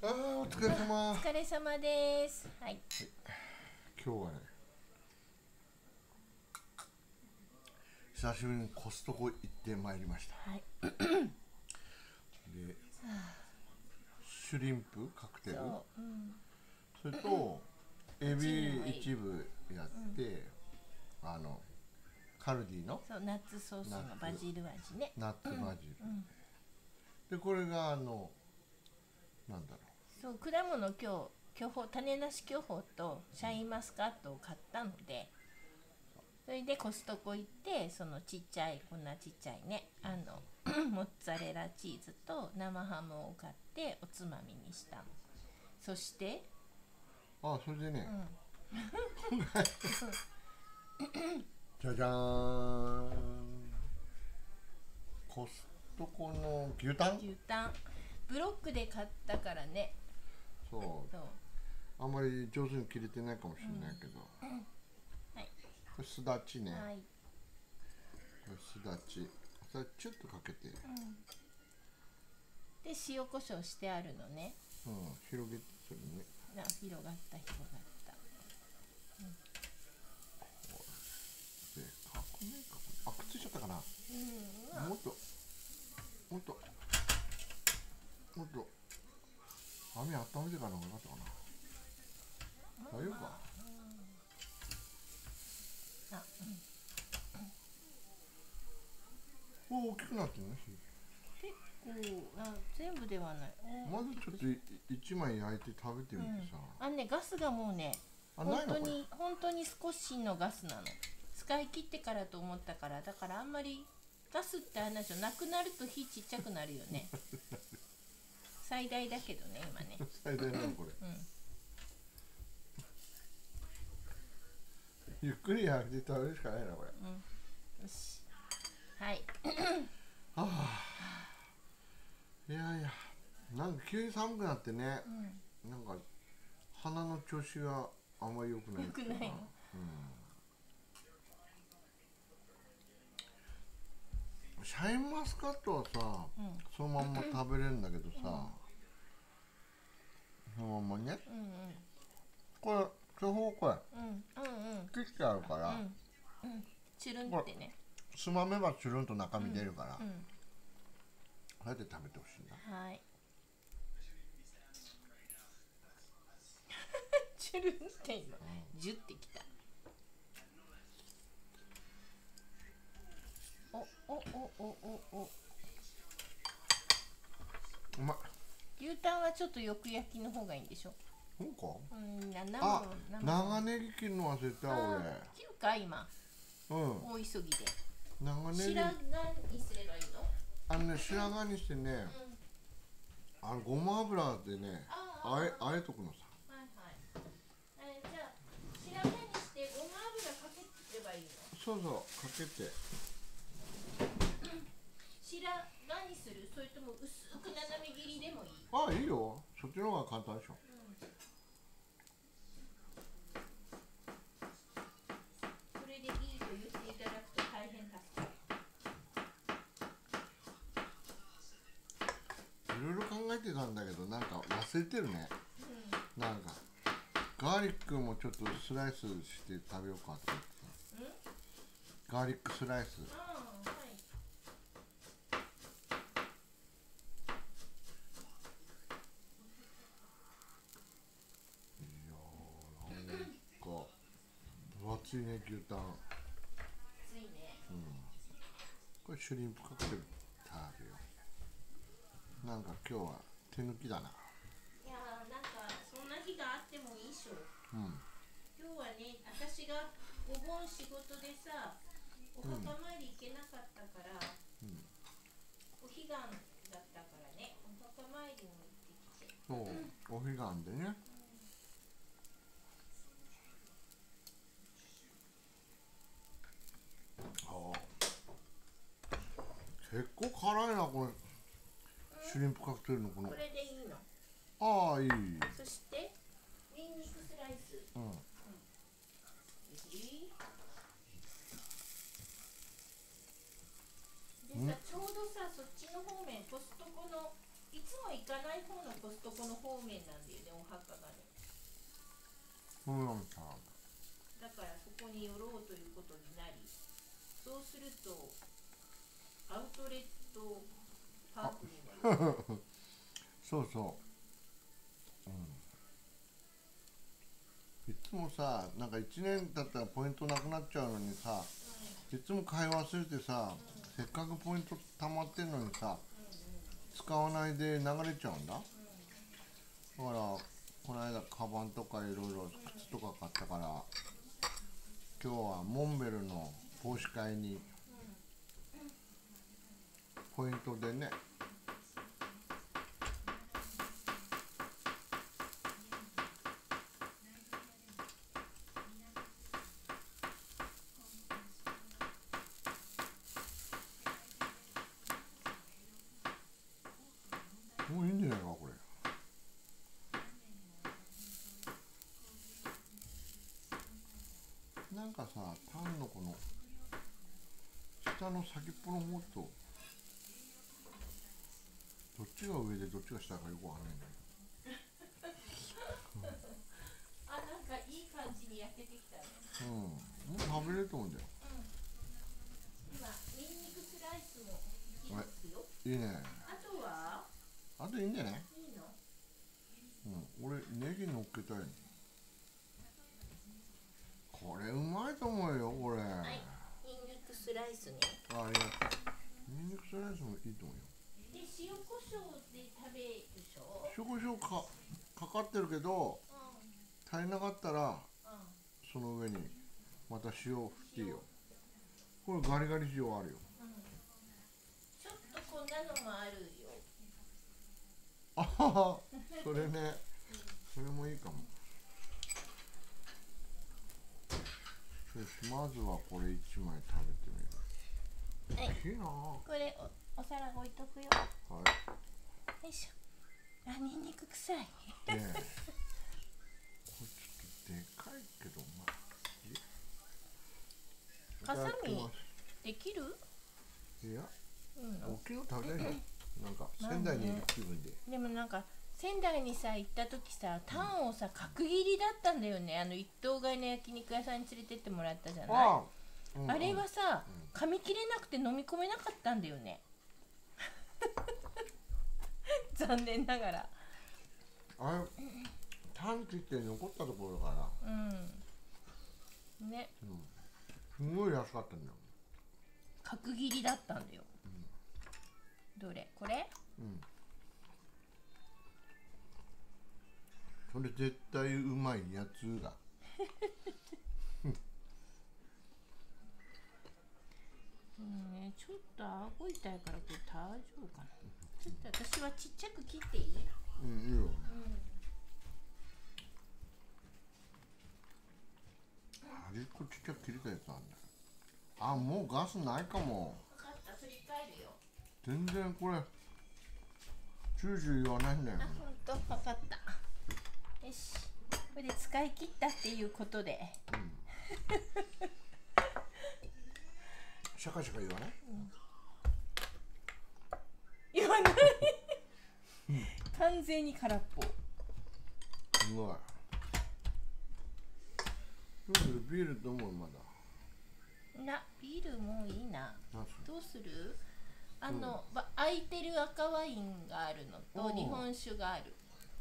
あー、お疲れ様。 お疲れ様です。はい。 今日はね、久しぶりにコストコ行ってまいりました。 はい。 で、シュリンプカクテル、 そう、 それとエビ一部やって、カルディのそう、ナッツソースのバジル味ね。 ナッツバジル、でこれがなんだろそう、果物今日巨峰、種なし巨峰とシャインマスカットを買ったので、それでコストコ行って、そのちっちゃい、こんなちっちゃいね、モッツァレラチーズと生ハムを買っておつまみにしたの。そしてそれでね、じゃじゃーん、コストコの牛タンブロックで買ったからね。 そうあんまり上手に切れてないかもしれないけど、 はい、 これすだちね、 はい、 これすだち、それチュッとかけて、 で塩コショウしてあるのね。 広げて、それね、 広がった。 でくっついちゃったかな、もっと網温めてからの方がよかったかな、大丈夫か、大きくなってるね。 結構全部ではない。 まずちょっと1枚焼いて食べてみてさ、 ガスがもうね、本当に少しのガスなの。使い切ってからと思ったから、だからあんまりガスって話はなくなると火ちっちゃくなるよね。最大だけどね、今ね。 最大なのこれ、ゆっくり焼いて食べるしかないなこれ。 よし、はい。 いやなんか急に寒くなってね、なんか鼻の調子があんまり良くないっていうか、シャインマスカットはさ、そのまんま食べれるんだけどさ、そのまんまね、これ巨峰これ、切ってあるから、 チュルンってね、 つまめばチュルンと中身出るから、こうやって食べてほしいんだ。 はい。チュルンって今、ジュってきた。 うまい。 牛タンはちょっとよく焼きの方がいいんでしょ。 そうか。 長ネギ切るの忘れた俺。 切るか今。大急ぎで。 長ネギ。 白髪にすればいいの？ 白髪にしてね、ごま油でね、あえとくのさ。 じゃあ白髪にしてごま油かければいいの？ そうかけて。 白髪にする？それとも薄く斜め切りでもいい？ いいよ。そっちの方が簡単でしょ。 それでいいと言っていただくと大変助かる。 いろいろ考えてたんだけど、なんか忘れてるね。なんかガーリックもちょっとスライスして食べようかって言って。ガーリックスライス。分厚いね、牛タン。 熱いね。 これシュリンプカクテル食べよう。なんか今日は手抜きだな。 いやなんかそんな日があってもいいっしょ。今日はね、私がお盆仕事でさ、お墓参り行けなかったから、お彼岸だったからね、お墓参りも行ってきて。 そう、お彼岸でね。結構辛いなこれ、シュリンプカクテルのこの。 これでいいの？ いい。 そしてニンニクスライス。でさ、ちょうどさ、そっちの方面、コストコのいつも行かない方のコストコこの方面なんだよね、お墓がね。 なんかだからそこに寄ろうということになり、そうするとアウトレットパークになる。 そうそう、いつもさ、なんか1年経ったらポイントなくなっちゃうのにさ、いつも買い忘れてさ、せっかくポイント溜まってんのにさ、使わないで流れちゃうんだ。だからこの間カバンとかいろいろ靴とか買ったから、今日はモンベルの帽子会にポイントでね、もういいんじゃないかこれ。なんかさ、タンのこの下の先っぽの方とどっちが上でどっちが下かよくわかんないんだあ、なんかいい感じに焼けてきたね。 けど、もう食べれると思うんだよ。 今ニンニクスライスもいいですよ。 いいね。 あとはあといいんじゃない？ いいの？ 俺ネギ乗っけたいの。これうまいと思うよこれ。 はい、ニンニクスライスね。 ありがとう。ニンニクスライスもいいと思うよ。 で、塩コショウで食べるでしょ。 塩コショウかかってるけど、足りなかったらその上にまた塩振っていいよ。これガリガリ塩あるよ。 ちょっとこんなのもあるよ。 あはは、それね、それもいいかも。よし、まずはこれ1枚食べてみる。 はい、 いいなぁ。 これお皿置いとくよ。 はよいしょ。あ、ニンニク臭い。 い。ねえ。これちょっとでかいけど、まあ。 ハサミいただきます。 できる？ いや、 うん。 大きいの食べたいよ。なんか仙台にいる気分で。 でもなんか仙台にさ行った時さ、タンをさ角切りだったんだよね。一頭買いの焼肉屋さんに連れてってもらったじゃない。あれはさ、噛み切れなくて飲み込めなかったんだよね。残念ながら。 あれ、タン切って残ったところだから。 ね。 すごい安かったんだよ。 角切りだったんだよ。どれ？これ？ それ絶対うまいやつが。 ちょっと顎痛いからこれ大丈夫かな。ちょっと私はちっちゃく切っていい？ いいよ。あれこちっちゃく切れたやつあんだよ。あ、もうガスないかも。 分かった、振り返るよ。 全然これチューチュー言わないんだよ。 あ、ほんと、分かった。よし、これで使い切ったっていうことで。 シャカシャカ言わない？ 言わない。完全に空っぽ。 うまい。どうする？ビールと思うまだ。 ビールもういいな。 何する？ どうする？空いてる赤ワインがあるのと日本酒がある。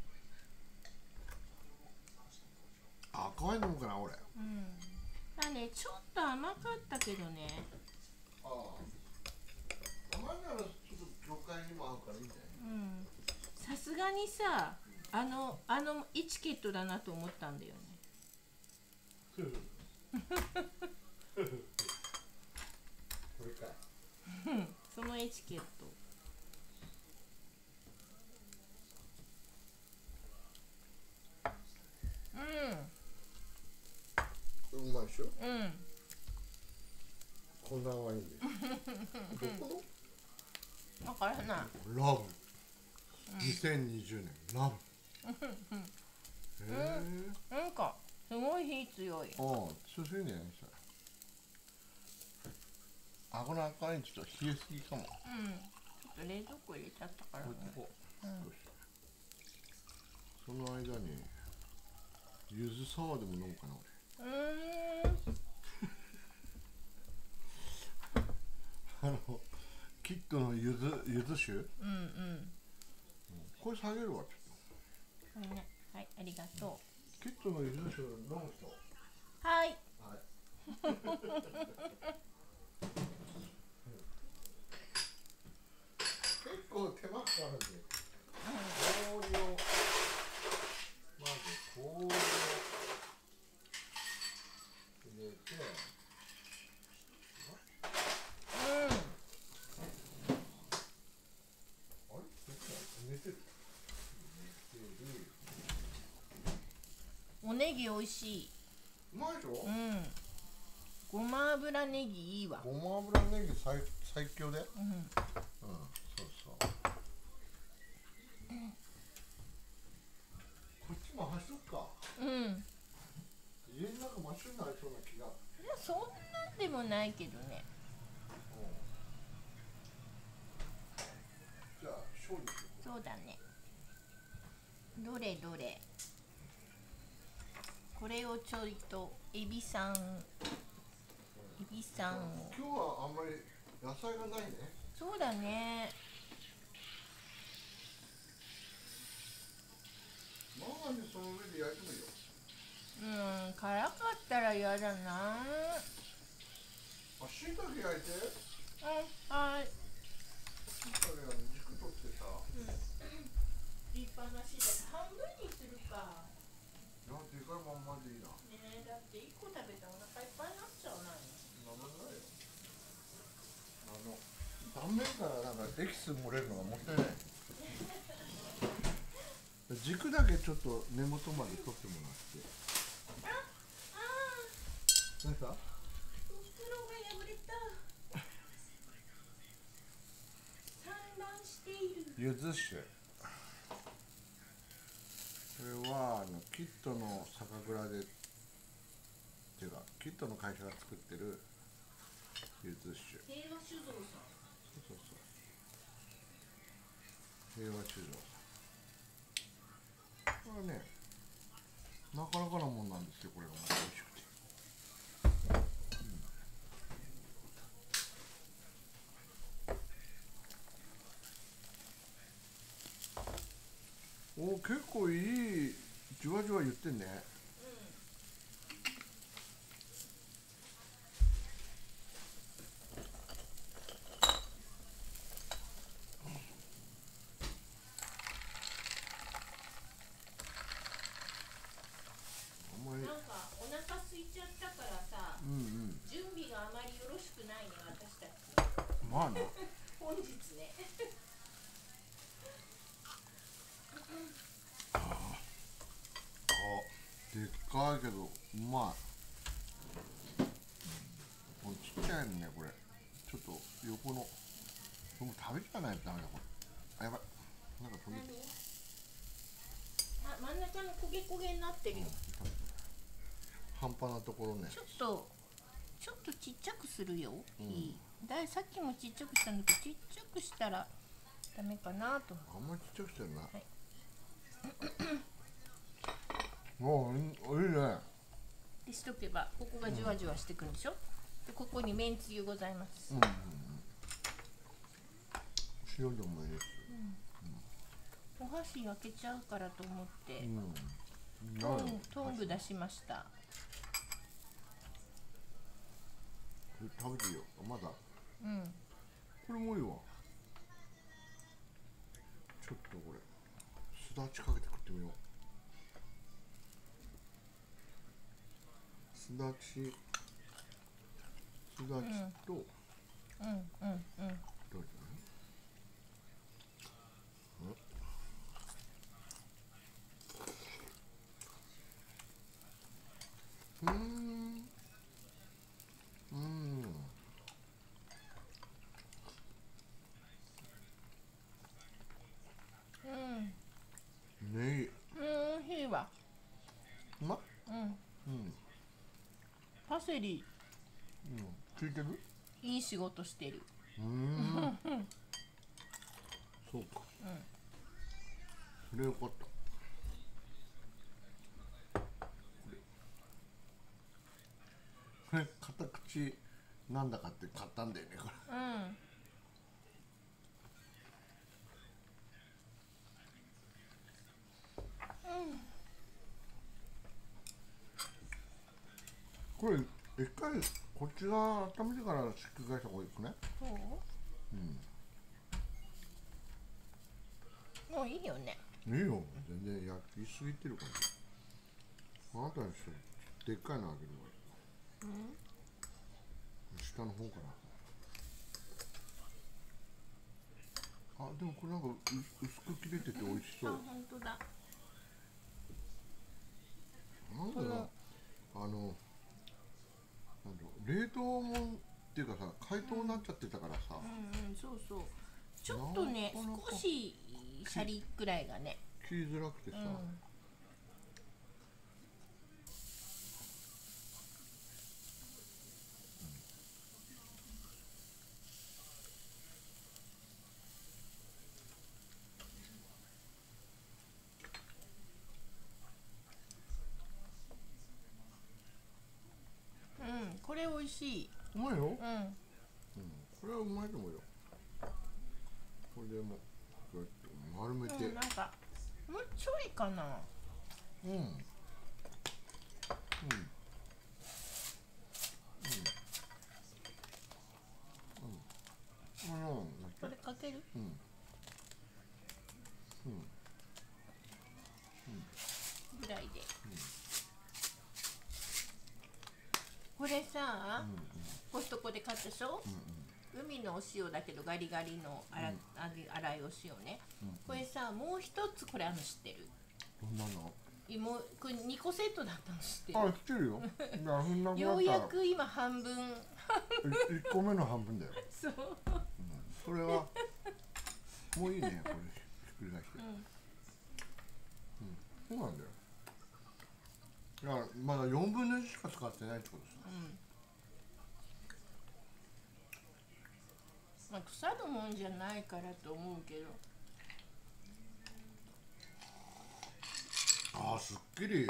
赤ワイン飲むかな俺。 だね、ちょっと甘かったけどね。 ああ。甘いならちょっと魚介にも合うからいいんじゃない？ さすがにさ、エチケットだなと思ったんだよね。 これか。 そのエチケット。 うまいでしょ？ うん。 こんなワインで。どこの？ わからない。 ラブ。2020年ラブ。 なんかすごい火強い。 ああ、強すぎねそれ。あ、この赤ワインちょっと冷えすぎかも。 ちょっと冷蔵庫入れちゃったからね。 こう。 その間にゆずサワーでも飲むかな俺。キットのゆず酒、これ下げるわちょっこれね、はい、ありがとと。キットのゆず酒飲む人。 う。はい。 結構手間かかるんで、氷をまず氷を入れて、あれ寝てる。 おネギ美味しい。 うまいでしょ。 ごま油ネギいいわ。 ごま油ネギ最強で。そうそう。こっちも走っか。家の中真っ白になりそうな気が。 いや、そんなんでもないけどね。 じゃあ勝利。 そうだね。どれどれ。これをちょいとエビさんを。 今日はあんまり野菜がないね。 そうだね。 ママにその上で焼いてもいいよ。 辛かったら嫌だな。 しいたけ焼いて。 はい。 しいたけが軸取ってさ。 立派なしいたけ半分にするか。 いや、でかいまんまでいいな。 ねえ、だって1個食べたらお腹いっぱいになっちゃうないの。 断面からなんかエキス漏れるのがもったいない。軸だけちょっと根元まで取ってもらって。何か？ 袋が破れた。散乱している。 ゆず酒。これはキットの酒蔵でっていうかキットの会社が作ってるゆず酒。 平和酒造さん。 そう平和酒造さん。これね、なかなかなもんなんですよ。これがまた美味しくて。お、結構いいじわじわ言ってんね。 なんかお腹空いちゃったからさ、準備があまりよろしくないね、私たち。 まあね。 本日ね。 でっかいけどうまい。これちっちゃいのね、これ。ちょっと横の。もう食べちゃわないとダメだこれ。あ、やばい。なんか飛んでる。 真ん中の焦げ焦げになってるよ。 半端なところね。 ちょっとちっちゃくするよ。さっきもちっちゃくしたんだけど、ちっちゃくしたらダメかなと。 あんまりちっちゃくしてるな。 はいもういいね。 でしとけばここがじわじわしてくるでしょ。でここにめんつゆございます。 塩でもいいです。 お箸焼けちゃうからと思って、トング出しました。 食べていいよ。まだ。これもいいわ。ちょっとこれすだちかけて食ってみよう。すだちとどうね美味しいわ。 うまっ。 パセリ効いてる。 いい仕事してる。 そうか。それよかった。 これ片口なんだかって買ったんだよねこれ。これ一回こっち側温めてからひっくり返した方がいいですね。 そう、もういいよね。 いいよ、全然焼きすぎてるから。あなたにしてでっかいのあげるわ。下の方から。あ、でもこれなんか薄く切れてて美味しそう。 あ、本当だ。 なんだろう、なんだろう、冷凍もんっていうかさ、解凍になっちゃってたからさ。 そうそう。ちょっとね、少しシャリくらいがね。 切りづらくてさ。 これ美味しい。 うまいよ。これはうまいと思うよ。これでもこうやって丸めて。 なんかもうちょいかな。これかける？ぐらいで。これさ、コストコで買ったでしょ？海のお塩だけどガリガリの粗いお塩ね。これさ、もう一つこれ知ってる？ どんなの？ これ2個セットだったの知ってる？ あ、知ってるよ。 ようやく今半分。 1個目の半分だよ。 そう。 それはもういいね、これひっくり返して。そうなんだよ。だからまだ4分の1しか使ってないってことですね。 まあ腐るもんじゃないからと思うけど。 ああ、すっきり。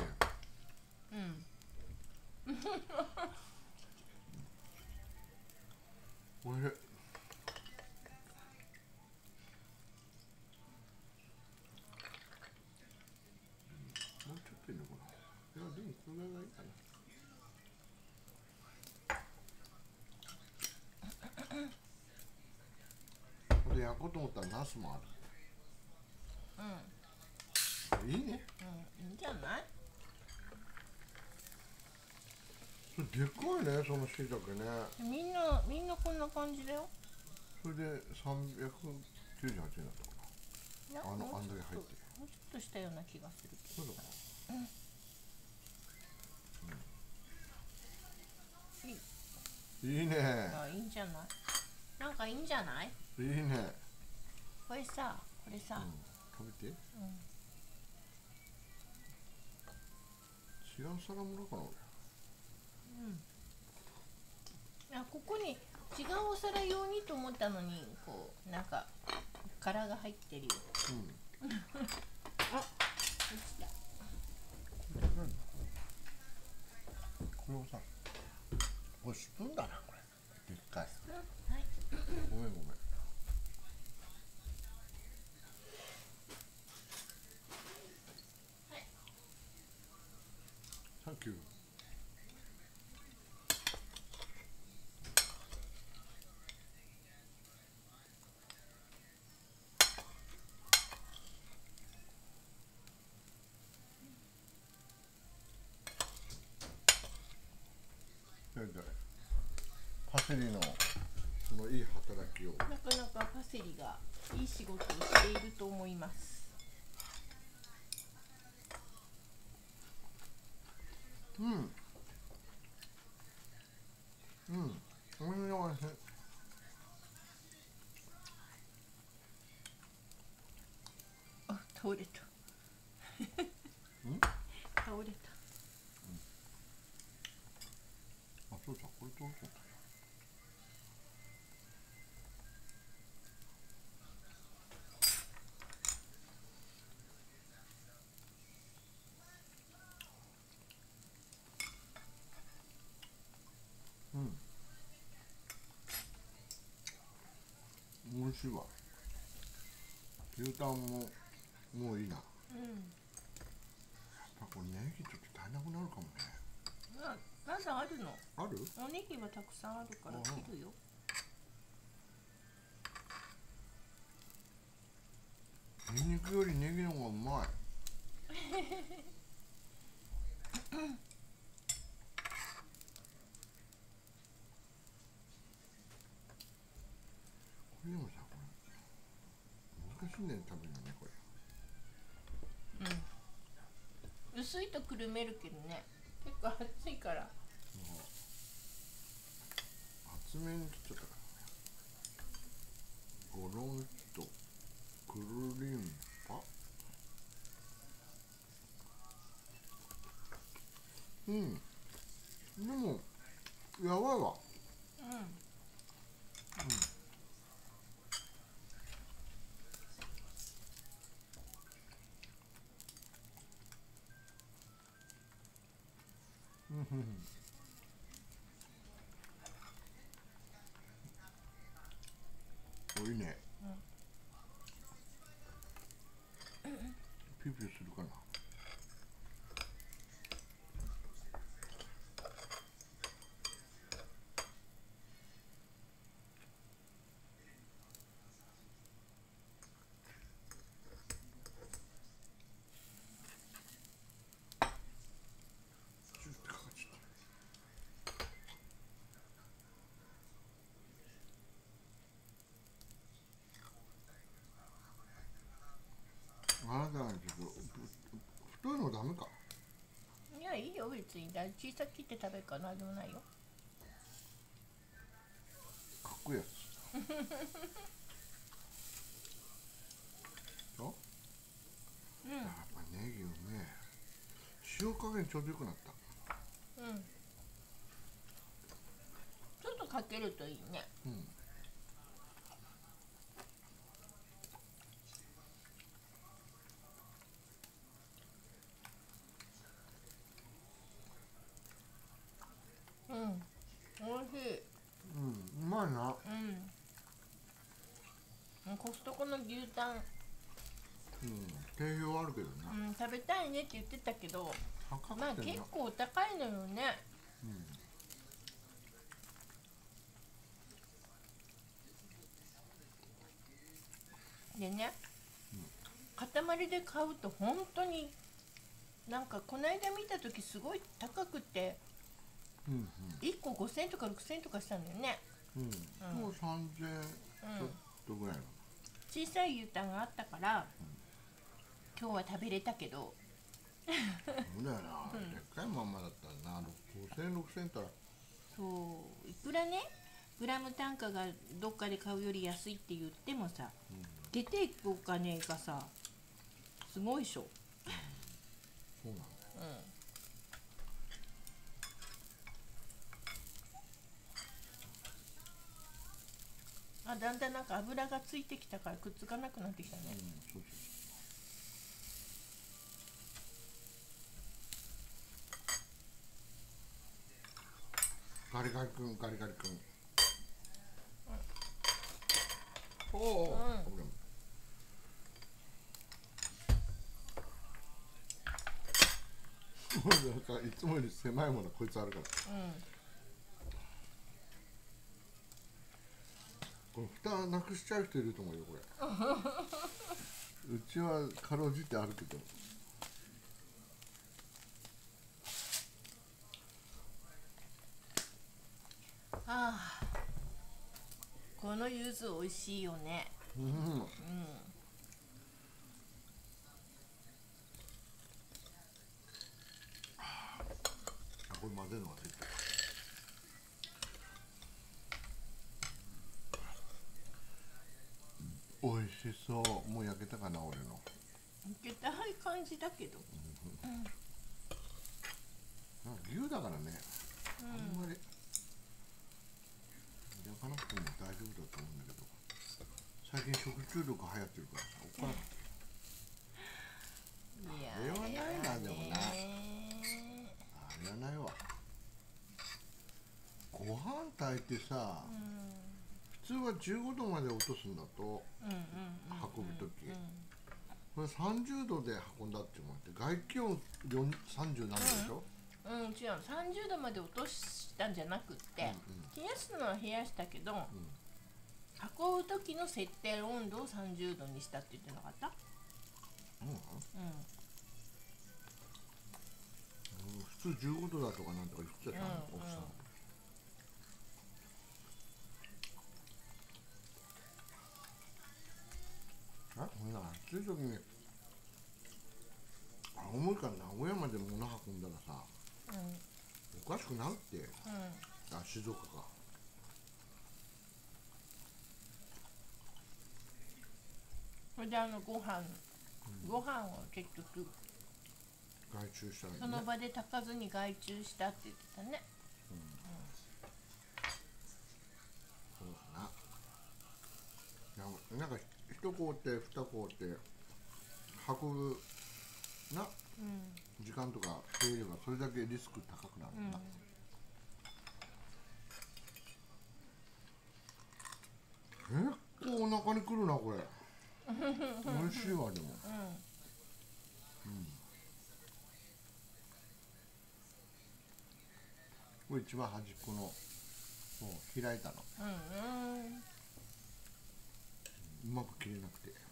おいしい。もうちょっといいのかな。いや、でもこれがいいかな。これ焼こうと思ったらナスもある。いいね。 いいんじゃない？ それでっかいね、そのしいたけね。 みんなこんな感じだよ。 それで398円だったかな。あんだけ入ってる。 もうちょっとしたような気がするけど。 そうだかな。いいね。 あ、いいんじゃない？なんかいいんじゃない？ いいね。 これさ、 食べて。違う皿もらおうかな俺。 ここに違うお皿用にと思ったのに、こうなんか殻が入ってるよ。あ、落ちた。 これをさ、これスプーンだな、これ。でっかい。 はい。 ごめん。サンキュー。パセリのそのいい働きを。 なかなかパセリがいい仕事をしていると思います。 おいしい。 あ、倒れた。倒れた。 あ、そうだ、これどうぞ。 味しいわ。牛タンももういいな。やっぱこれネギちょっと足りなくなるかもね。 まだあるの。 ある？ おネギはたくさんあるから切るよ。 ニンニクよりネギの方がうまい。これでもさ、これ難しいんだよ食べるのね、これ。 薄いとくるめるけどね、結構熱いから。 厚めに切っちゃったからね。ゴロンとくるりんぱ。でもやばいわ。おいいね。ピュピュするかな。あなたはちょっと太いのダメか。 いや、いいよ別に。小さく切って食べるからなんでもないよ。 かっこいいやつ。やっぱネギをね、塩加減ちょうどよくなった。 ちょっとかけるといいね。おいしい。 うまいな。 コストコの牛タン、 定評あるけどな。 食べたいねって言ってたけど、 高くてな。 まあ結構お高いのよね。でね、塊で買うと本当になんかこの間見た時すごい高くて、1個5000円とか6000円とかしたんだよね。 もう3000円ちょっとぐらいの。 小さい牛タンがあったから、今日は食べれたけど。 そうだよな、でっかいまんまだったらな、5000円6000円ったら。 そう、いくらねグラム単価がどっかで買うより安いって言ってもさ、出ていくお金がさすごいでしょ。 そうなんだよ。 だんだんなんか油がついてきたからくっつかなくなってきたね。 そうそう。ガリガリ君、ガリガリ君。おお。なんかいつもより狭いものこいつあるから。これ蓋なくしちゃう人いると思うよこれ。うちはかろうじてあるけど。 この柚子美味しいよね。 これ混ぜるのが絶対。美味しそう。もう焼けたかな俺の。 焼けたい感じだけど。 牛だからね。あんまり焼かなくても大丈夫だと思うんだけど。最近食中毒流行ってるからさ、怒らなくて。あれはないな、でもな。あれはないわ。ご飯炊いてさ、 普通は15度まで落とすんだと運ぶ時、これ30度で運んだって思って外気温30なんでしょ。 違う、30度まで落としたんじゃなくって、冷やすのは冷やしたけど、運ぶ時の設定温度を30度にしたって言ってなかった？ 普通15度だとかなんとか言ってたの、奥さん。ほんなら暑い時に青森から名古屋まで物運んだらさ、おかしくなるって、静岡か。 それでご飯を結局外注したらいいね。 その場で炊かずに外注したって言ってたね。 そうだな。なんか一工程二工程運ぶな、時間とか経営がそれだけリスク高くなるんだ。結構お腹にくるなこれ。美味しいわでも。これ一番端っこのもう開いたの。うまく切れなくて。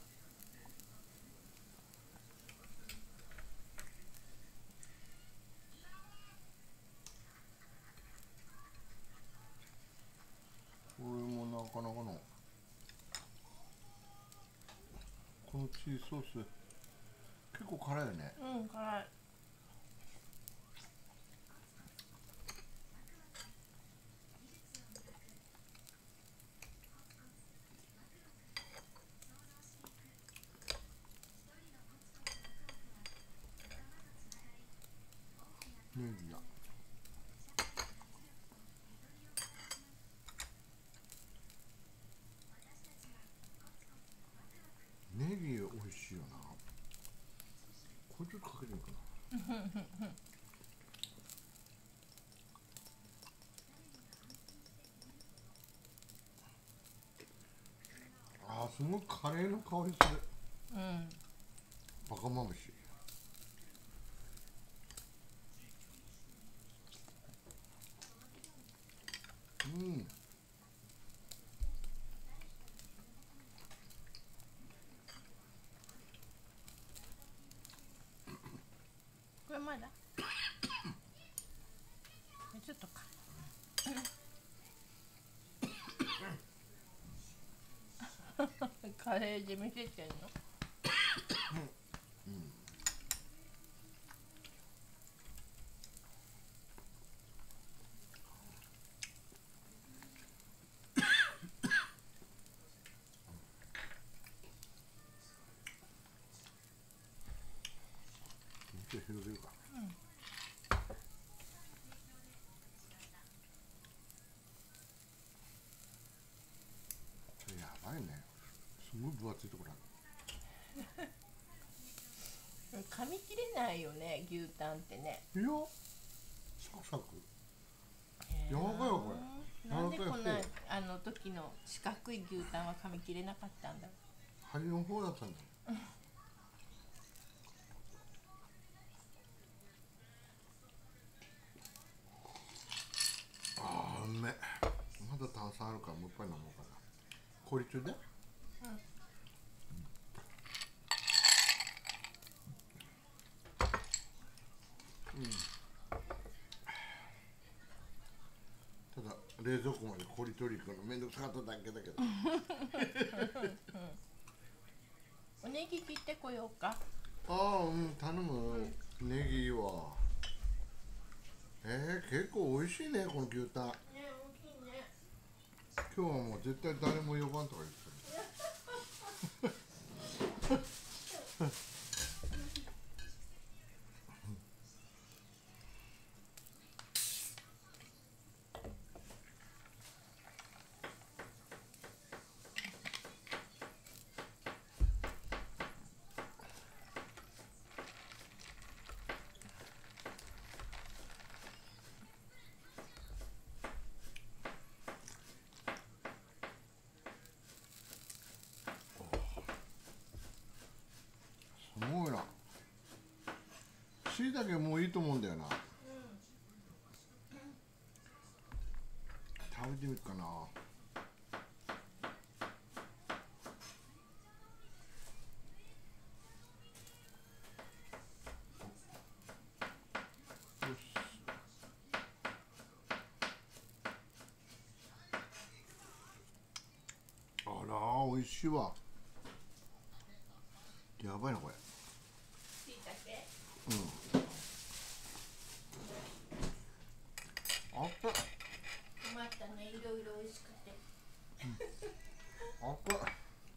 これもなかなかのこのチーソース結構辛いよね。 辛い。 ネギだ。ネギ美味しいよな。これちょっとかけてみようかな。すごいカレーの香りする。バカまぶし。 これまだちょっとかカレーで見せてんの。 広げるか。やばいね。すごい分厚いところある。噛み切れないよね、牛タンってね。 いや、サクサク。柔らかいよこれ。 なんでこんな時の四角い牛タンは噛み切れなかったんだろう。 端の方だったんだ。うめえ。まだ炭酸あるからもう一杯飲もうかな。氷中で。ただ冷蔵庫まで氷取り行くのめんどくさかっただけだけど。 おネギ切ってこようか。 頼む。ネギいいわ。結構美味しいねこの牛タン。 ね、大きいね。 今日はもう絶対誰も呼ばんとか言ってる。 しいたけもういいと思うんだよな。食べてみるかな。よし。あら、美味しいわ。やばいなこれ。 しいたけ。 あった。 困ったね、いろいろ美味しくて。 あった。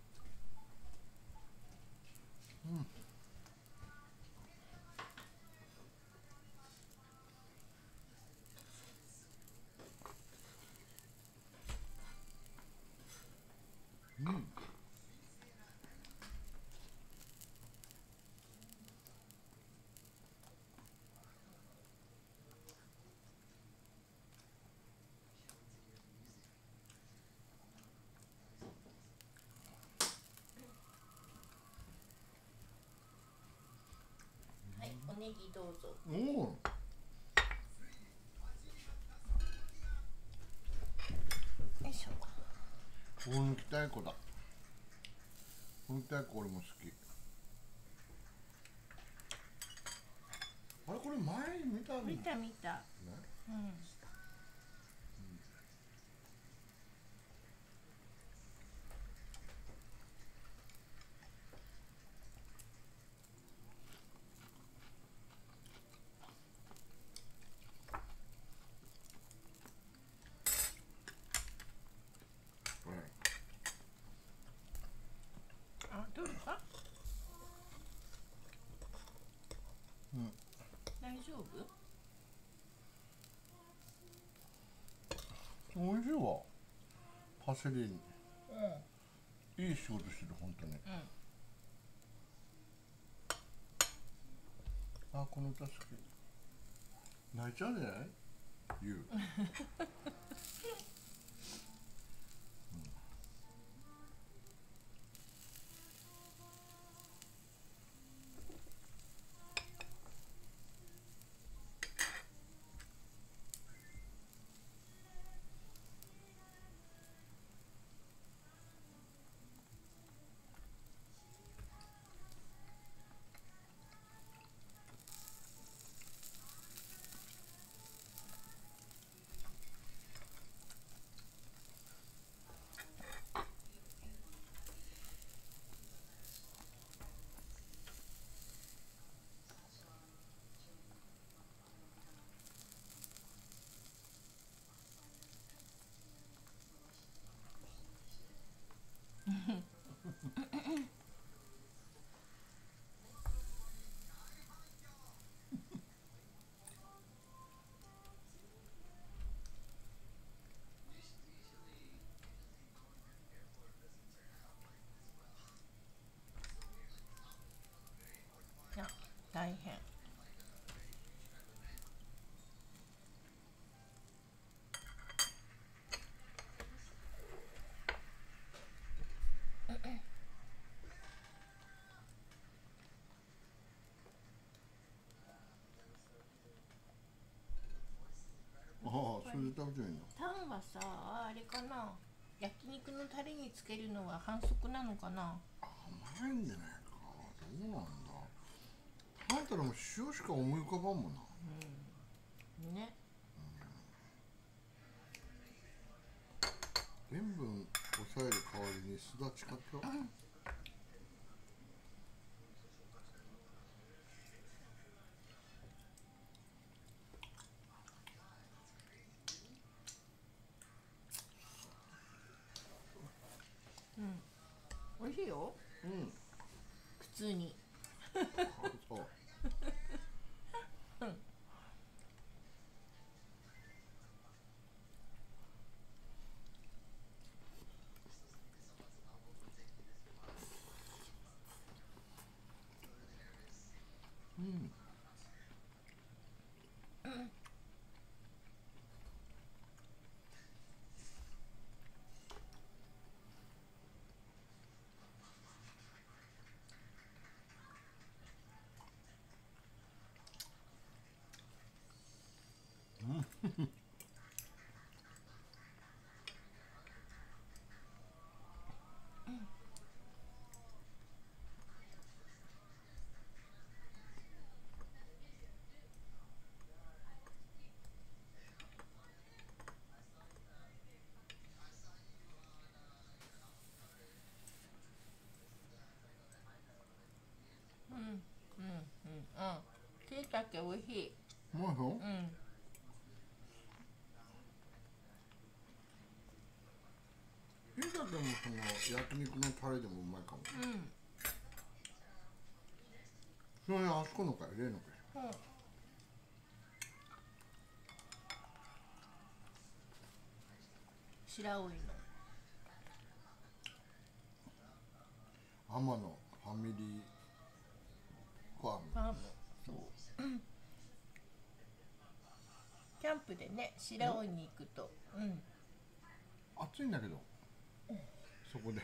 はい、おネギどうぞ。 おお。 よいしょ。 こう抜きたい子だ。こう抜きたい子俺も好き。あれこれ前見たんだ。 見た見た。 ね。 うん。あ、どうか。大丈夫？ 美味しいわ。パセリにうん。 いい仕事してる本当に。あ、この歌好き。泣いちゃうんじゃない？言う。 あ、大変。 ああ、それで食べてみるの。 タンはさ、あれかな。焼肉のタレにつけるのは反則なのかな。 甘いんじゃないか。どうなんだ。食べたらもう塩しか思い浮かばんもんな。 ね。 塩分抑える代わりにすだちかけよう。 美味しいよ。 うん。 普通に。 そう。うん。 茸美味しい。 もうよ。 うん。 ピザでもその焼肉のタレでもうまいかも。 うん。 それあそこのかい、例のかい。 うん。白老の天野ファミリーファーム。 ファーム。そう。キャンプでね、白老に行くと、うん。 暑いんだけど、そこで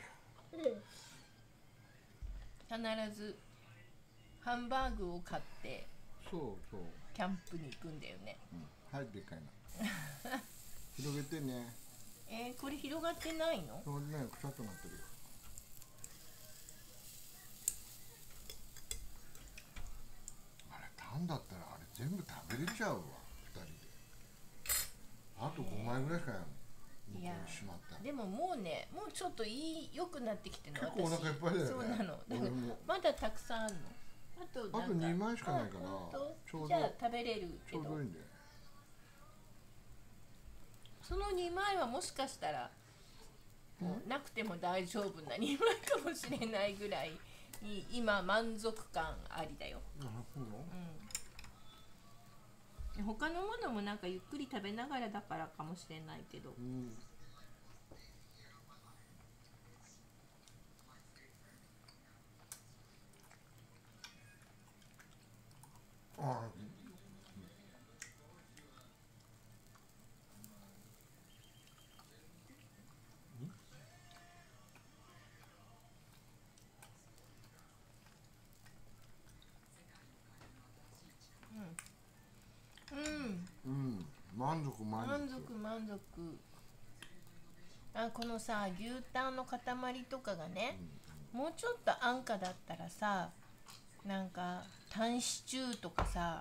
必ずハンバーグを買ってそうそう、 キャンプに行くんだよね。 はい、でっかいな広げてね。 これ広がってないの？ それね、臭くなってるよ。あれ、タンだったらあれ全部食べれちゃうわ、2人で。あと5枚ぐらいしかないの。 いやしまった。 でももうね、もうちょっと良くなってきてるの。 結構お腹いっぱいだよね。 そうなの。だから俺もまだたくさんあるの。あと 2枚しかないから、ちょうどじゃあ食べれるちけど、 ょうどいいんだよ。 その2枚はもしかしたらもうなくても大丈夫な2枚かもしれないぐらいに今満足感ありだよ。 あ、そう？ うん。他のものもなんかゆっくり食べながらだからかもしれないけど、 あ、 うん、 満足。 満足。このさ、牛タンの塊とかがね、もうちょっと安価だったらさ、なんかタンシチューとかさ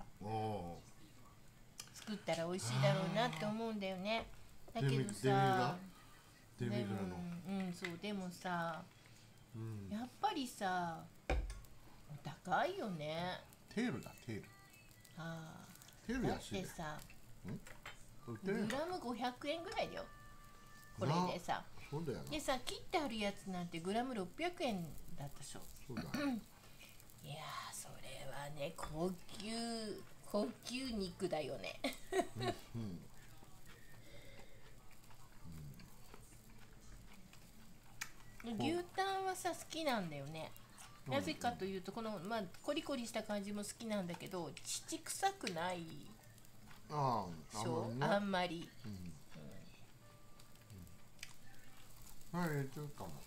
作ったら美味しいだろうなって思うんだよね。だけどさ、 デミグラの、 そうでもさ、やっぱりさ高いよね。 テールだ、テール。テールだっ安いね。 てさ、 売ってるグラム500円ぐらいだよ、これでさ。 そうだよな。 でさ、切ってあるやつなんてグラム600円だったでしょ。 そうだ。 いやー、それはね、高級肉だよね。牛タンはさ好きなんだよね。なぜかというとこの、コリコリした感じも好きなんだけど、乳臭くないでしょ、あんまり。 はい、入れてるかも。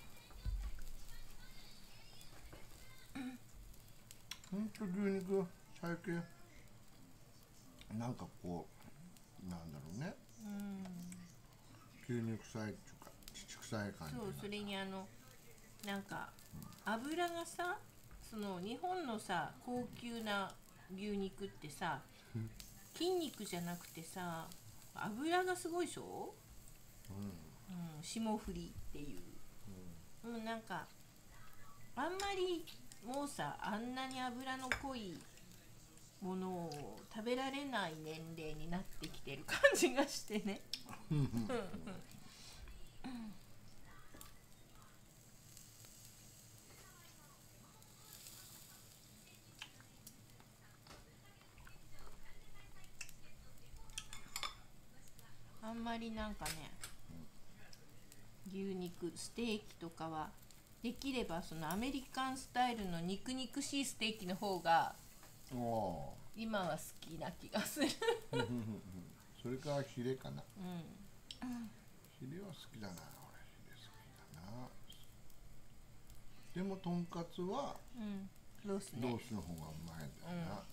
ほんと牛肉最近なんかこう、なんだろうね、牛肉臭いっていうか乳臭い感じ。 そう、それになんか油がさ、その日本のさ高級な牛肉ってさ、筋肉じゃなくてさ油がすごいでしょ。霜降りっていう、なんかあんまりもうさ、あんなに油の濃いものを食べられない年齢になってきてる感じがしてね。あんまりなんかね、牛肉ステーキとかはできればそのアメリカンスタイルの肉肉しいステーキの方が今は好きな気がする。 それからヒレかな。ヒレは好きだな、俺。ヒレ好きだな。でもとんかつは、 ロースね。 ロースの方がうまいんだよな。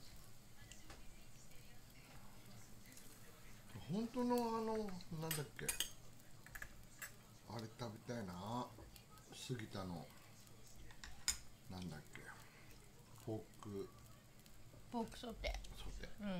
本当のなんだっけ、あれ食べたいな、杉田のなんだっけ、ポークソテー。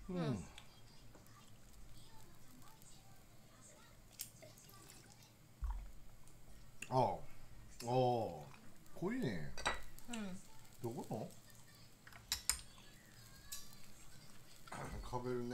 うん、ああ、濃いね。 うん。 どこのカベルネ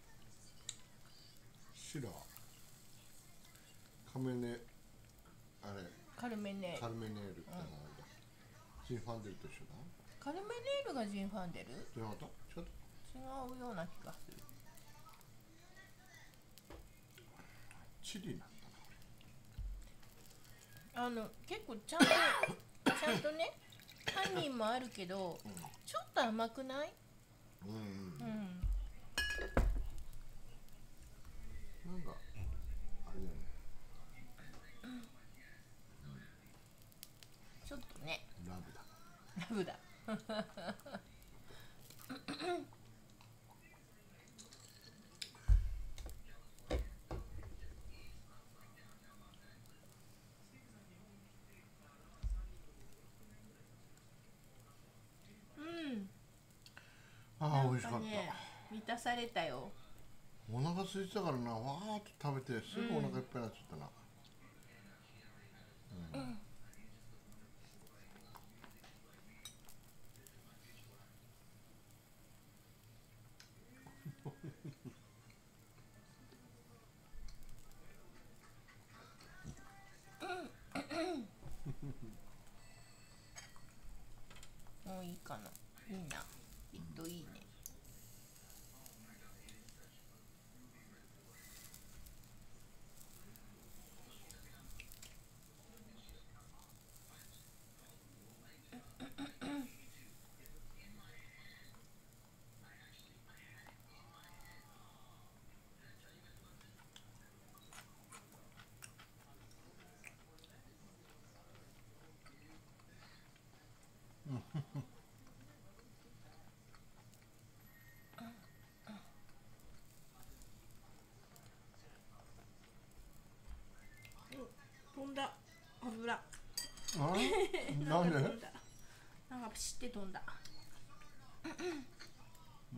シラカメネあれカルメネール。 カルメネールってのがジンファンデルと一緒だ。 カルメネールがジンファンデル？ 違うとちょっと違うような気がする。 チリなんだ結構ちゃんとちゃんとね、タンニンもあるけど、ちょっと甘くない？ な。うん、うん、 うん。 なんかあれだよね。 ちょっとね、 ラブだ。 ラブだ。うん。 ああ、美味しかった。 ね、満たされたよ。 お腹空いてたからな、わーっと食べてすぐお腹いっぱいになっちゃったな。 もういいかな。いいな。きっといいね。飛んだ油。 なんで？ 飛んだ。なんかプシって飛んだ。 うん。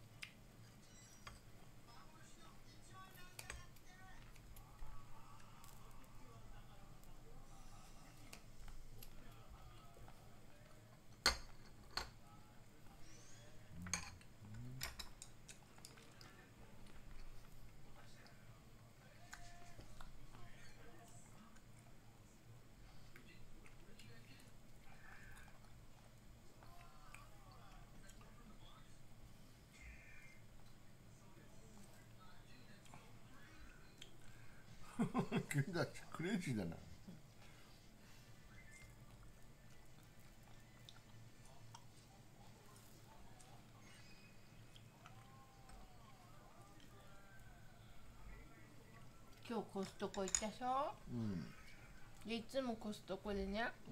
君たちクレイジーだな。 今日コストコ行ったでしょ。 うん、 でいつもコストコでね、 うん、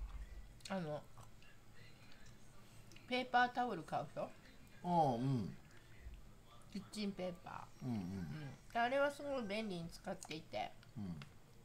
ペーパータオル買うでしょ。 うん。ああ、うん、 キッチンペーパうん、うん、 ー。であれはすごい便利に使っていて、 うん。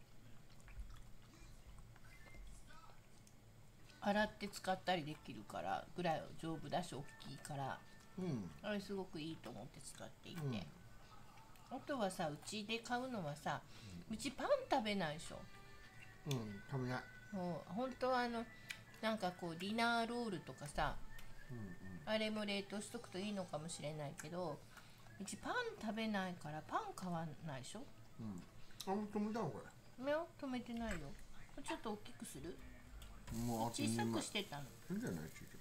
洗って使ったりできるからぐらい丈夫だし大きいから、 うん、 あれすごくいいと思って使っていて、 うん、 あとはさ、うちで買うのはさ、うちパン食べないでしょ。 うん、食べない。 もう本当はなんかこうディナーロールとかさ、 うん、 あれも冷凍しとくといいのかもしれないけど、うちパン食べないからパン買わないでしょ。 うん。あ、もう止めたのこ目を止めてないよ。ちょっと大きくする？ れ。もうあと小さ 2枚。 くしてたの。 いいんじゃない？ちょ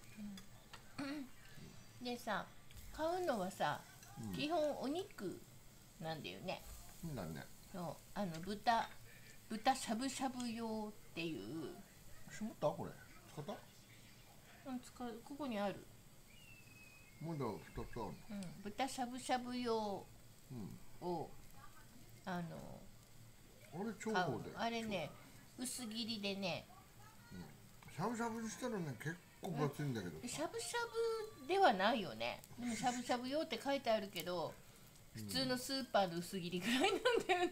でさ、買うのはさ、 うん基本お肉なんだよね。 いいんだね。 そう豚しゃぶしゃぶ用っていう、 絞ったこれ。使った？ ここにある、 まだ2つある。 豚しゃぶしゃぶ用うん。 をあれ重買う宝で。 あれね、薄切りでね、 しゃぶしゃぶにしたらね、結構分厚いんだけど。 しゃぶしゃぶではないよね。でもしゃぶしゃぶ用って書いてあるけど、普通のスーパーの薄切りぐらいなんだよね。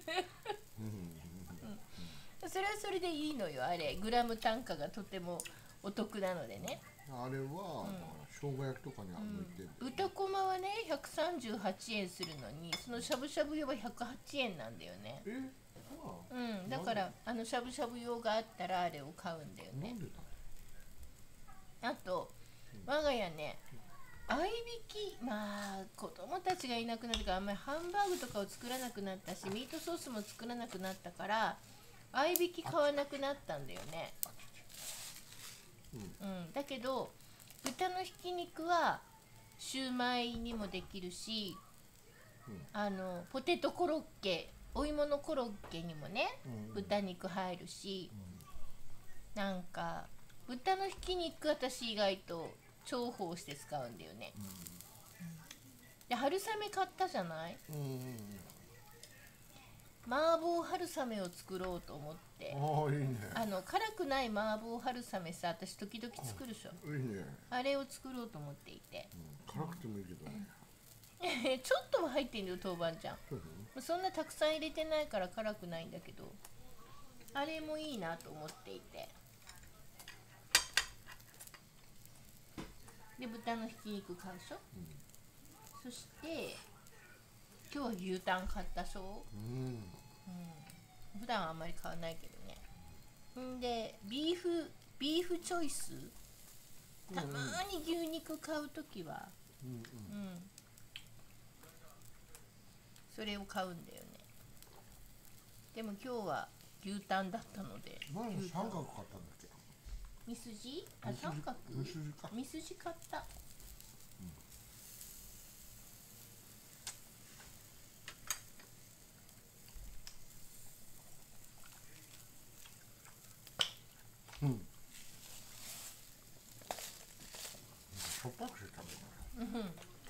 それはそれでいいのよ。あれグラム単価がとてもお得なのでね。 あれは、だから生姜焼きとかには向いてる、 豚こまはね138円するのに、そのしゃぶしゃぶ用は108円なんだよね。だからしゃぶしゃぶ用があったらあれを買うんだよね。 なんでだ。 あと我が家ね、合いびき、まあ子供たちがいなくなってからあんまりハンバーグとかを作らなくなったし、ミートソースも作らなくなったから合いびき買わなくなったんだよね。だけど豚のひき肉はシューマイにもできるし、ポテトコロッケ、お芋のコロッケにもね、豚肉入るし、なんか豚のひき肉私意外と重宝して使うんだよね。で春雨買ったじゃない、麻婆春雨を作ろうと思って。 ああいいね。 辛くない麻婆春雨さ、私時々作るでしょ。 いいね。 あれを作ろうと思っていて、 辛くてもいいけどね。 ちょっとは入ってんだよ豆板醤。 そうそんなたくさん入れてないから辛くないんだけど、あれもいいなと思っていて。で豚のひき肉買うでしょ、そして今日は牛タン買ったでしょ、普段はあんまり買わないけどね。んでビーフチョイス、たまに牛肉買うときは、それを買うんだよね。でも今日は牛タンだったので。 前の三角買ったんだっけ。 ミスジ？あ、三角？ ミスジか。 ミスジ買った。 しょっぱくして食べる。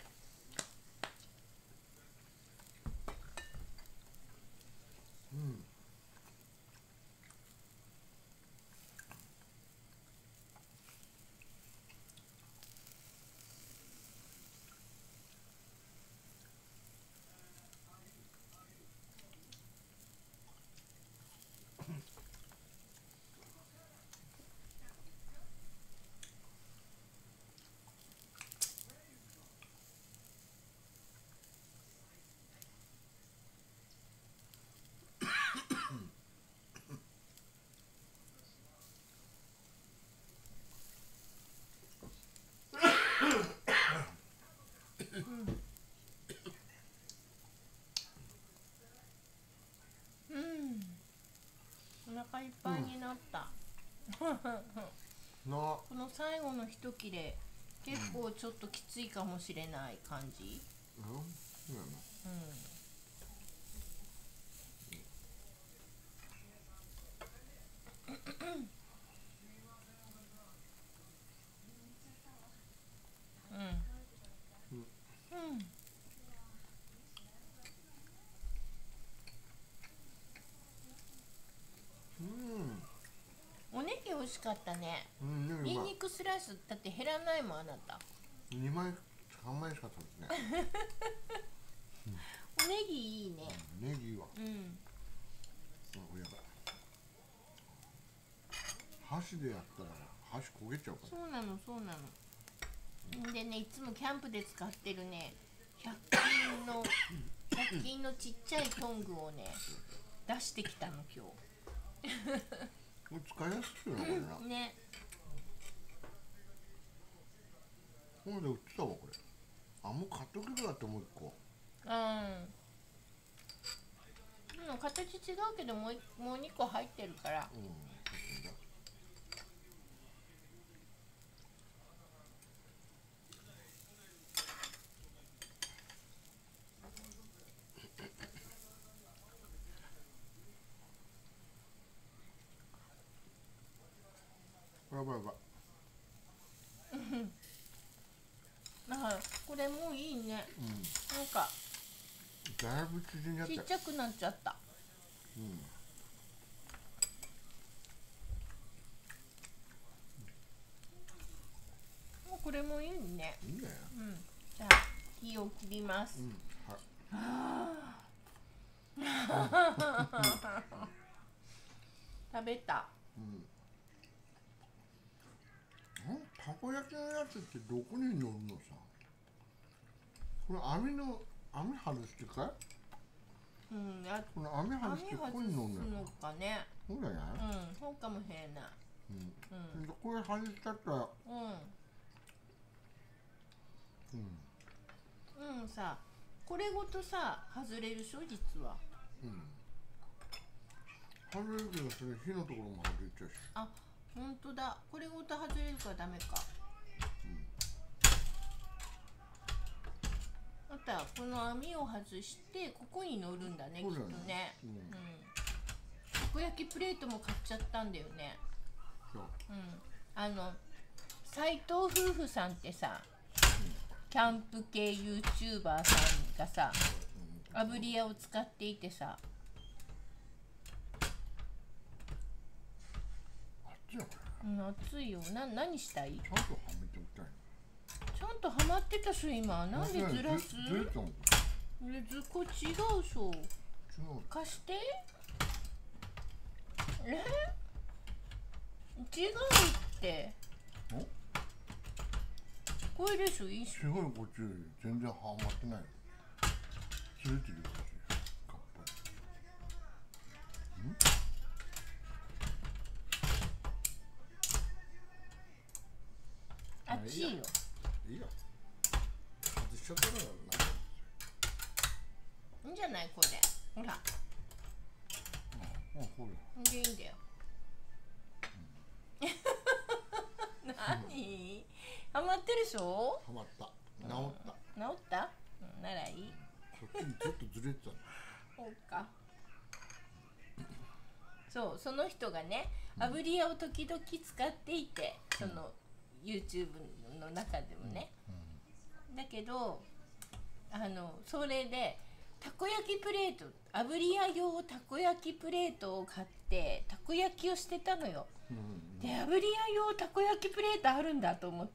お腹いっぱいになった。この最後の一切れ、結構ちょっときついかもしれない感じ。おネギ美味しかったね。ニンニクスライスだって減らないもんあなた。 2枚3枚しか食べてない。 おネギいいね。 ネギは。やばい。箸でやったら箸焦げちゃうから。 そうなのそうなの。でね、いつもキャンプで使ってるね、100均のちっちゃいトングをね出してきたの今日。 これ使いやすいよなこれな。 ね。 ここで売ってたわこれ。あ、もう買っとけばって思う一個。 形違うけどもう2個入ってるから。 やばいやばい。 これもういいね。なんかだいぶ縮んじゃった。 ちっちゃくなっちゃった。もうこれもいいね。 いいね。 じゃあ火を切ります。食べた。 たこ焼きのやつってどこに乗るのさ。これ網外してかい。この網外してここに乗るののかね。 そうだよね。 そうかもしれない。 でこれ外しちゃったらさ、これごとさ外れるでしょ実は。 外れるけど、それ火のところも外れちゃうし。 あ、本当だ。これごと外れるからダメか。またこの網を外してここに乗るんだね、きっとね。たこ焼きプレートも買っちゃったんだよね。斉藤夫婦さんってさ、キャンプ系 YouTuber さんがさ、炙り屋を使っていてさ、熱いよ。何したい？ ちゃんとはめておきたい。 ちゃんとはまってたし今。なんでずらす？これ違うしょ。貸して。違うって。これでしょ。いいしょ。 すごいこっち全然はまってない。ずれてるよ。 熱いよ。 いいよ。外しちゃったらいいんじゃないこれ。ほら。いいんだよ。何？ハマってるでしょ？ ハマった。治った。 治った？ならいい。 こっちにちょっとずれてたの。 そうか。そう、その人がね、炙り屋を時々使っていて、その YouTube の中でもね。だけど、それでたこ焼きプレート、炙り屋用たこ焼きプレートを買ってたこ焼きをしてたのよ。で、炙り屋用たこ焼きプレートあるんだと思って。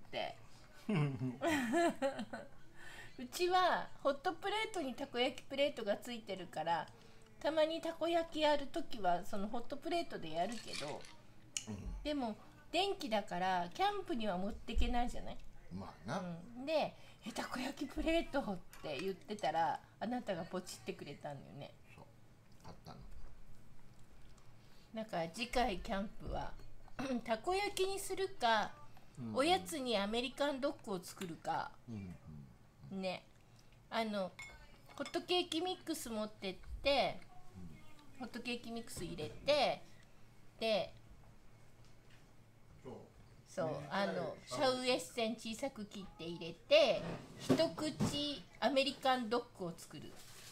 うちはホットプレートにたこ焼きプレートがついてるから、たまにたこ焼きやるときはそのホットプレートでやるけど、でも電気だからキャンプには持っていけないじゃない。 まあな。 で、たこ焼きプレートって言ってたら、あなたがポチってくれたんだよね。 そう、あったの。 だから次回キャンプはたこ焼きにするか、おやつにアメリカンドッグを作るか、ね、ホットケーキミックス持ってって、ホットケーキミックス入れて、で、そう、シャウエッセン小さく切って入れて、一口アメリカンドッグを作る。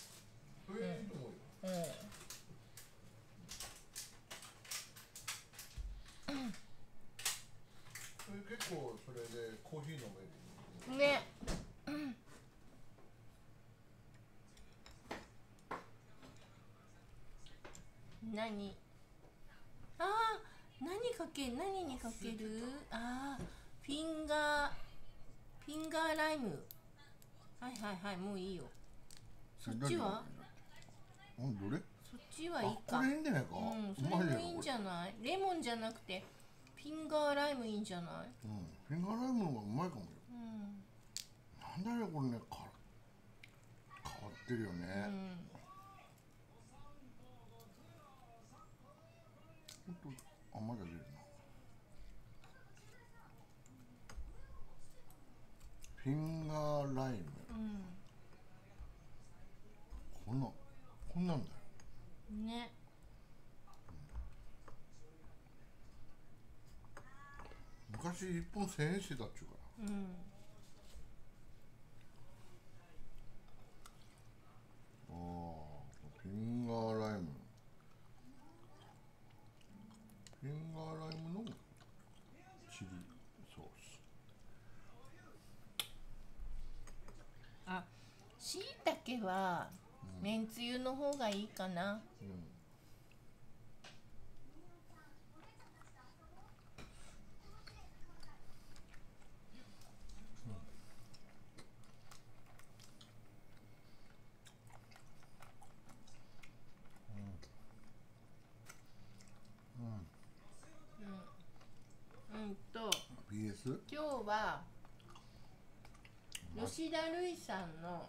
結構それでコーヒー飲めるね。何にかける？フィンガーライム。はい、もういいよ。そっちは？ どれ？ そっちはいいか。 これいいんじゃないか。 それもいいんじゃない？レモンじゃなくてフィンガーライムいいんじゃない？ フィンガーライムの方がうまいかもよ。なんだよこれね、変わってるよね。ちょっとまだ出るな。フィンガーライム。こんなんだよ。 ね。 昔1本1000円してたっちゅうから。フィンガーライム。フィンガーライムのチリソース。 しいたけはめんつゆの方がいいかな。 BS？ 今日は吉田類さんの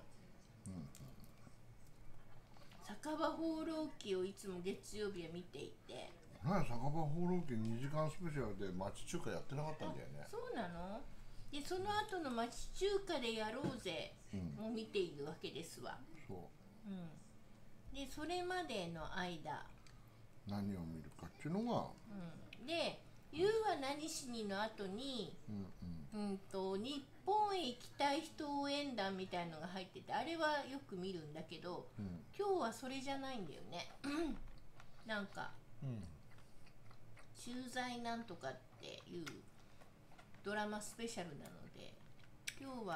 酒場放浪記をいつも月曜日は見ていて、 なんや酒場放浪記2時間スペシャルで町中華やってなかったんだよね。 そうなの。でその後の町中華でやろうぜも見ているわけですわ。 そうでそれまでの間何を見るかっていうのが、 で「You は何しに」の後に、日本へ行きたい人応援団みたいのが入ってて、あれはよく見るんだけど、今日はそれじゃないんだよね。なんか、駐在なんとかっていうドラマスペシャルなので、今日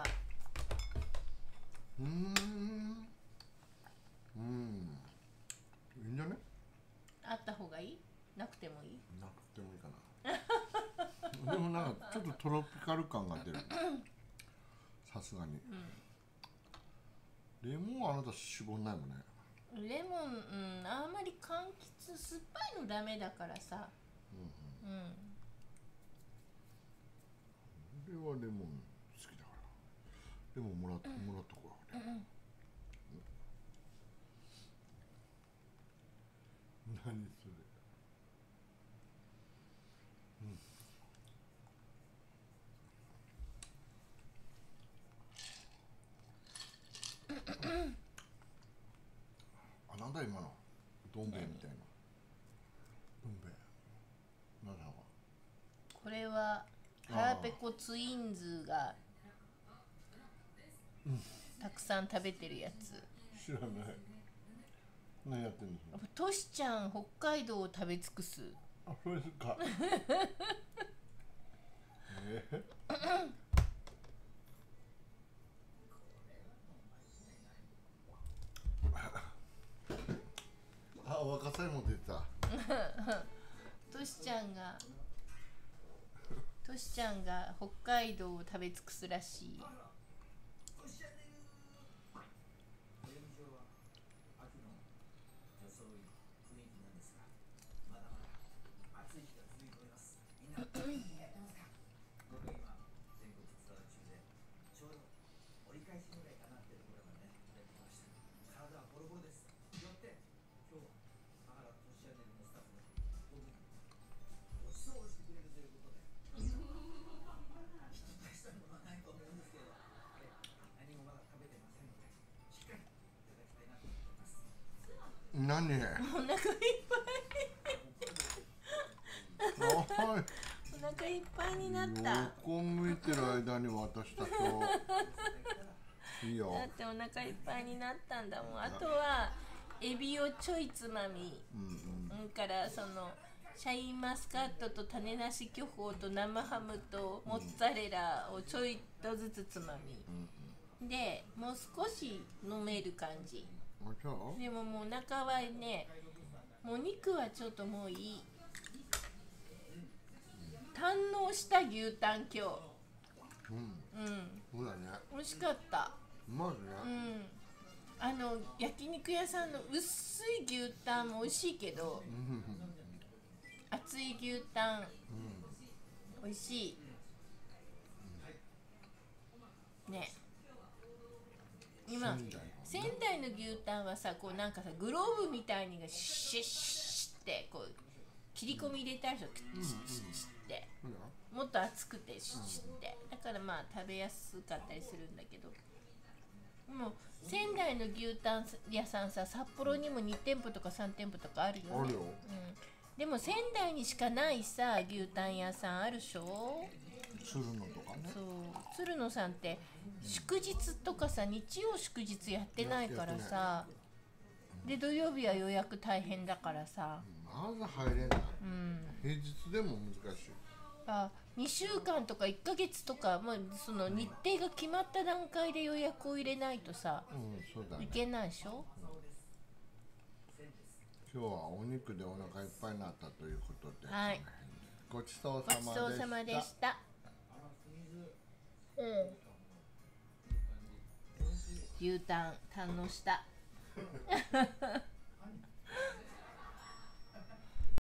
はいいんじゃね。 あった方がいい？なくてもいい？ なくてもいいかな。でもなんかちょっとトロピカル感が出る。さすがに。レモンあなた絞んないもんね。 レモン、あんまり柑橘酸っぱいのダメだからさ。 俺はレモン好きだから。レモンもらっとこう。何それ。あ、なんだ今のどん兵衛みたいな。どん兵衛なんだろこれは腹ペコツインズがたくさん食べてるやつ。 知らない。何やってんの。 トシちゃん北海道を食べ尽くす。 あ、それか。あ、若さいも出た。 トシちゃんが北海道を食べ尽くすらしい。 何？お腹いっぱい。お腹いっぱいになった。 横向いてる間に渡したと。いいよ。 だってお腹いっぱいになったんだもん。あとはエビをちょいつまみ、からそのシャインマスカットと種なし巨峰と生ハムとモッツァレラをちょいとずつつまみ、でもう少し飲める感じ。でももうお腹はね、もう肉はちょっともういい。堪能した牛タン今日。 そうだね。 美味しかった。 うまいね。 焼肉屋さんの薄い牛タンも美味しいけど、熱い牛タン、美味しい。ね。今仙台の牛タンはさ、こうなんかさグローブみたいにシュッシュッってこう切り込み入れたいでしょ。ってもっと熱くてシュッシュッって、だからまあ食べやすかったりするんだけど、もう仙台の牛タン屋さんさ、札幌にも2店舗とか3店舗とかあるよね。 あるよ。 でも仙台にしかないさ牛タン屋さんあるでしょ。 鶴野とかね。 そう、鶴野さんって祝日とかさ、日曜祝日やってないからさ、で土曜日は予約大変だからさ、 まず入れない。平日でも難しい。 2週間とか1ヶ月とか、もうその日程が決まった段階で予約を入れないとさ、 そうだね、 いけないでしょ。 今日はお肉でお腹いっぱいになったということで、 はい、 ごちそうさまでした。 牛タン堪能した。